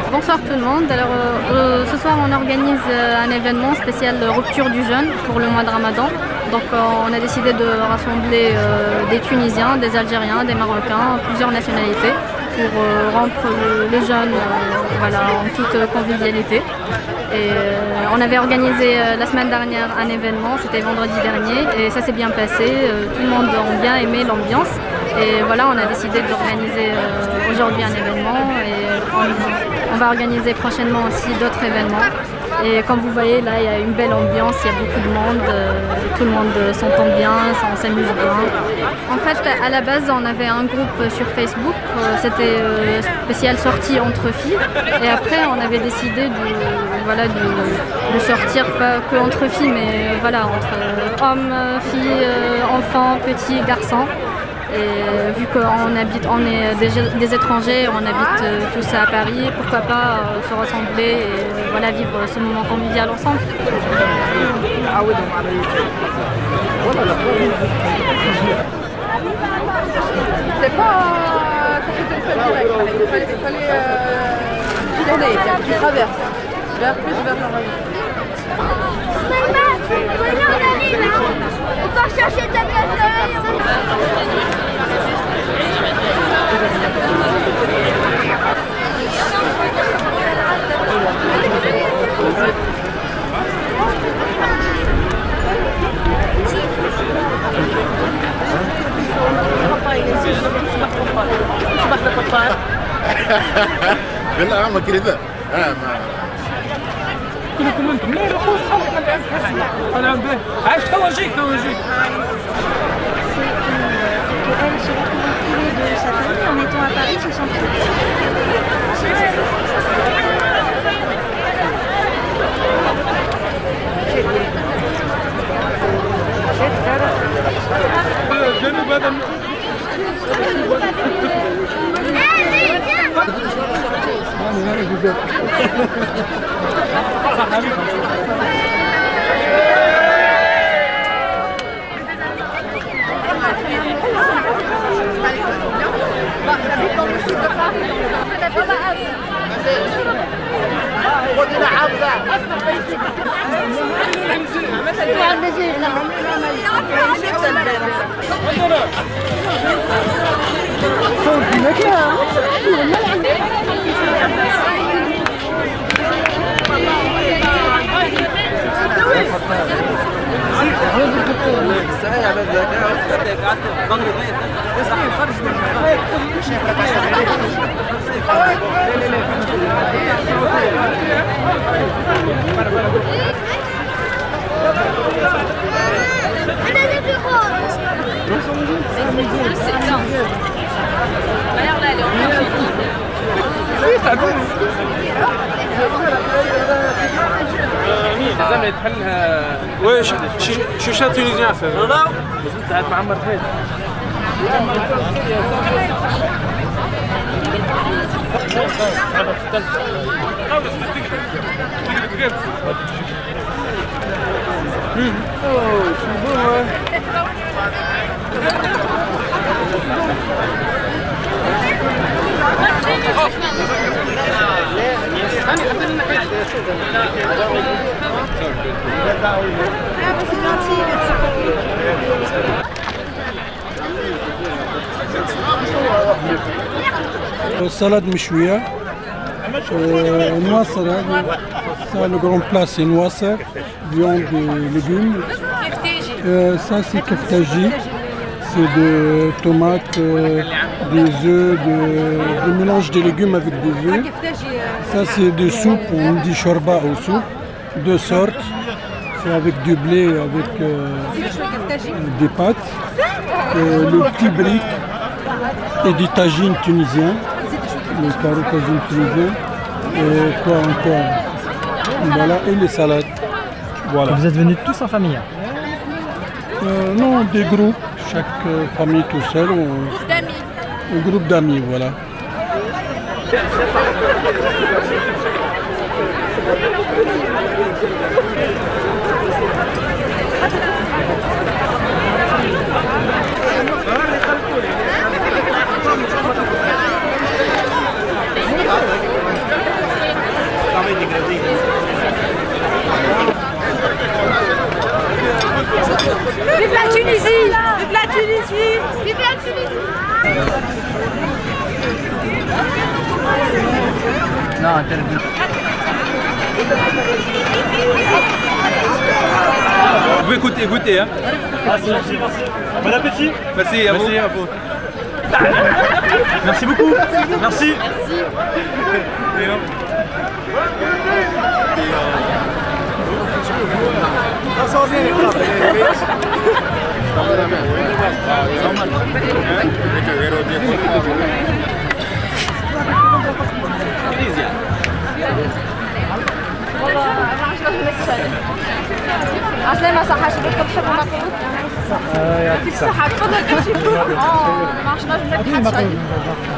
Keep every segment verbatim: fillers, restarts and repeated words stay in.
Bonsoir tout le monde. Alors euh, ce soir on organise euh, un événement spécial euh, rupture du jeûne pour le mois de Ramadan. Donc euh, on a décidé de rassembler euh, des Tunisiens, des Algériens, des Marocains, plusieurs nationalités pour euh, rompre le, le jeûne euh, voilà, en toute convivialité. Et euh, on avait organisé euh, la semaine dernière un événement, c'était vendredi dernier, et ça s'est bien passé. Euh, tout le monde a bien aimé l'ambiance. Et voilà, on a décidé d'organiser euh, aujourd'hui un événement et on, on va organiser prochainement aussi d'autres événements. Et comme vous voyez, là, il y a une belle ambiance, il y a beaucoup de monde, euh, tout le monde s'entend bien, on s'amuse bien. En fait, à la base, on avait un groupe sur Facebook, euh, c'était euh, spécial sortie entre filles. Et après, on avait décidé de, voilà, de, de sortir, pas que entre filles, mais voilà, entre euh, hommes, filles, euh, enfants, petits, garçons. Et vu qu'on habite, on est des, des étrangers, on habite euh, tous à Paris, pourquoi pas euh, se rassembler et euh, voilà, vivre ce moment convivial ensemble. C'est pas quelque chose de direct, il fallait, il fallait euh, tourner, tu traverses, vers plus vers la on va chercher ta يلا اعمل كده اه كلكم انتم لا لا خويا خليك انا به عايش توا جيك توا جيك elles se retrouvent entourées de sa famille en étant à Paris, se sentent جنوب هذا لازم تحلها واش شيشه تونيزيان فيه لازم تعاد معمر خير salade mishouya, euh, noix salade, ça le grand plat c'est noix, viande et légumes. Euh, ça c'est keftaji, c'est de tomates, euh, des œufs, de, de mélange de légumes avec des œufs. Ça c'est de soupe, on dit shorba ou soupe, deux sortes. C'est avec du blé, avec euh, des pâtes, euh, le petit brick et du tagine tunisien, le carreau tagine tunisien, et quoi encore, voilà, et les salades. Voilà. Vous êtes venus tous en famille? euh, Non, des groupes, chaque euh, famille tout seul, on, un groupe d'amis, voilà. Non, interdit. Vous pouvez goûter, goûter, hein. Ah, c'est gentil, merci. Bon appétit. Merci à vous. Merci à vous. Merci beaucoup. Merci. Merci. Ça vient les crabes. عسلامة صحة شبابكم تحبوا مقروض؟ يعطيك الصحة تفضل تمشي اه ما عرفتش نجم ناكل حتى شيء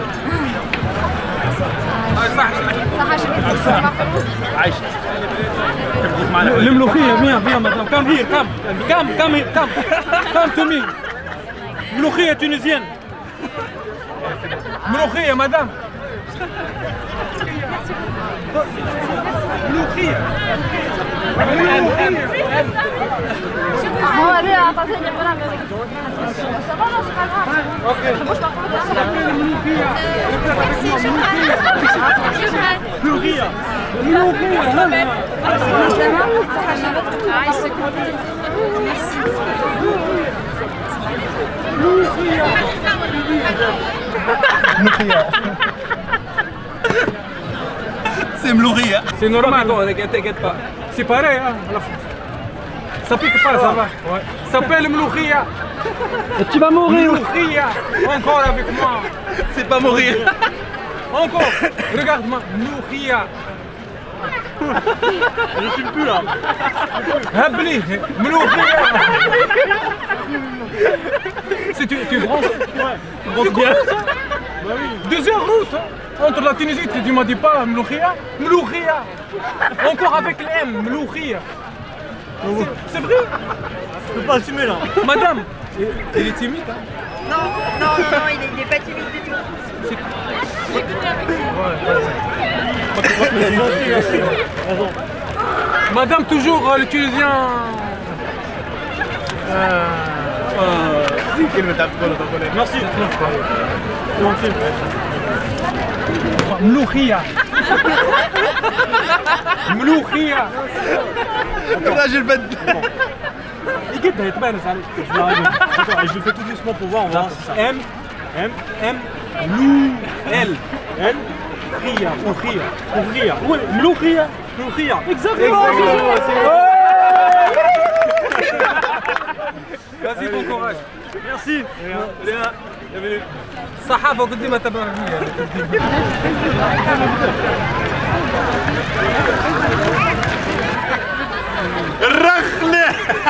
صحة شبابكم تحبوا مقروض؟ عايش الملوخية viens viens madame come here come come come here come come to me ملوخية tunisienne ملوخية madame ملوخية هو هذا عطاتني برا اوكي مش ملوخية ملوخية C'est mlouria. C'est normal, t'inquiète pas. C'est pareil, hein. Ça pique pas, ça va. Ouais. Ça s'appelle mlouria. Tu vas mourir. Mlouria. Encore avec moi. C'est pas mourir. Encore. Regarde-moi. Mlouria. Je fume plus là. Habli. Mlouria. C'est tu, tu français? Ouais. Tu français bien ça? Bah oui. Deuxième route. Entre la Tunisie, tu m'as dit pas Mlouria? Mlouria. Encore avec les M, Mlouria. C'est vrai? Je peux pas assumer là. Madame, il est timide hein? Non, non, non, non, il est, il est pas timide du tout. Madame, toujours euh, le Tunisien. Euh... Merci. ملوخية ملوخية Là j'ai le bête. يقدها يتبانس عليك. Je le fais tout doucement pour voir, on va voir si ça. M M M Lou L L Khia ملوخية Ouvrir. Oui, mloukhia. Mloukhia. Exactement. Vas-y, bon courage. Merci. Léa, bienvenue. صحافة قديمة تبعية. الرخلة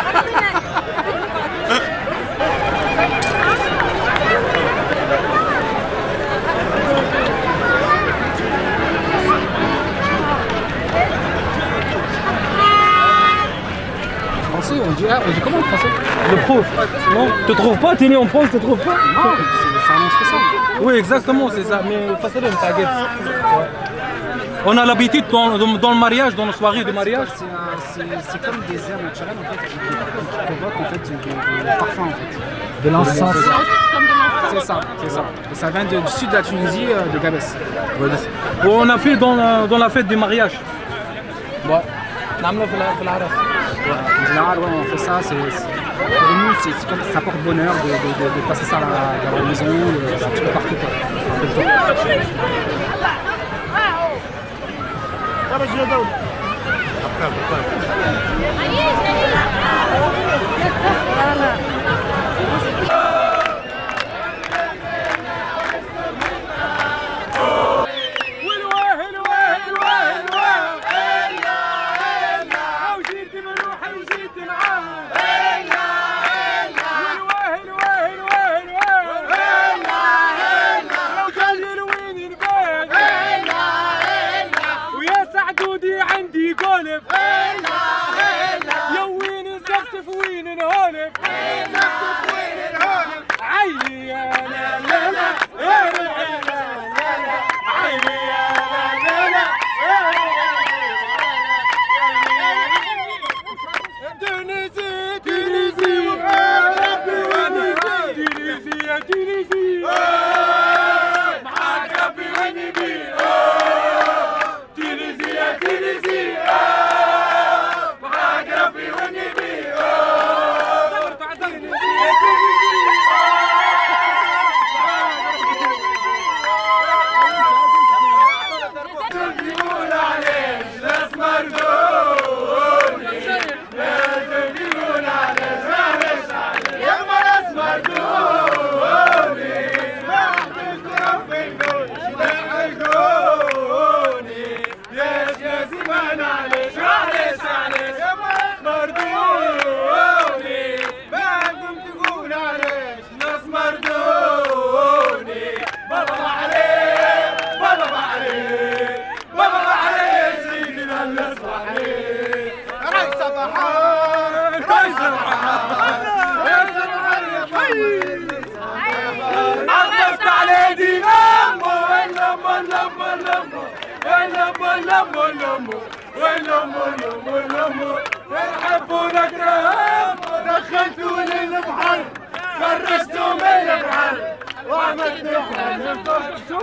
Français, on dit, ah, on dit comment le français? Le pro. Non, te trouves pas? T'es né en France, te trouves pas? Non, c'est un nom spécial. Oui, exactement, c'est ça. Mais facile, t'inquiète. On a l'habitude dans, dans, dans le mariage, dans nos soirées de mariage. C'est comme des herbes naturelles en fait, qui, qui provoquent en fait du, du, du parfum en fait. De l'encens. C'est ça, c'est ça. Et ça vient de, du sud de la Tunisie, euh, de Gabès. On a fait dans la, dans la fête du mariage. Ouais. En général, ouais, on fait ça. C'est, pour nous, c'est, c'est comme, ça porte bonheur de, de, de, de passer ça à la, à la maison, de, un petit peu partout. Quoi. Hey! لمو لمو لمو ولمو لمو لمو الحب ونكرههم دخلتوني البحر فرشتوا من البحر وعملتوا حالي شوف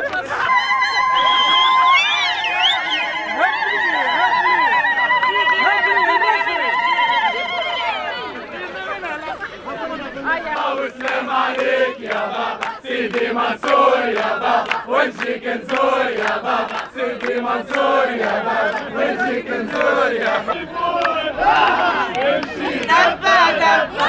وسلام عليك يا بابا سيدي منصور يا بابا ونجيك نزور يا بابا سيدي منصور يا بابا ونجيك نزور يا بابا دبا دبا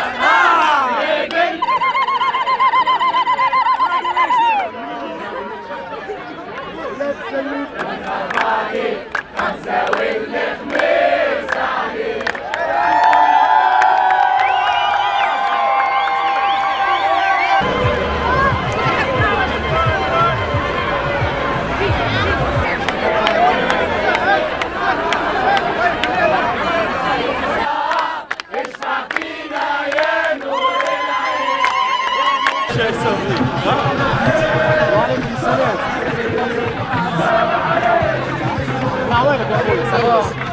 هنساوي الخميس عليك وعليكم السلام. مع وينك يا اخوي؟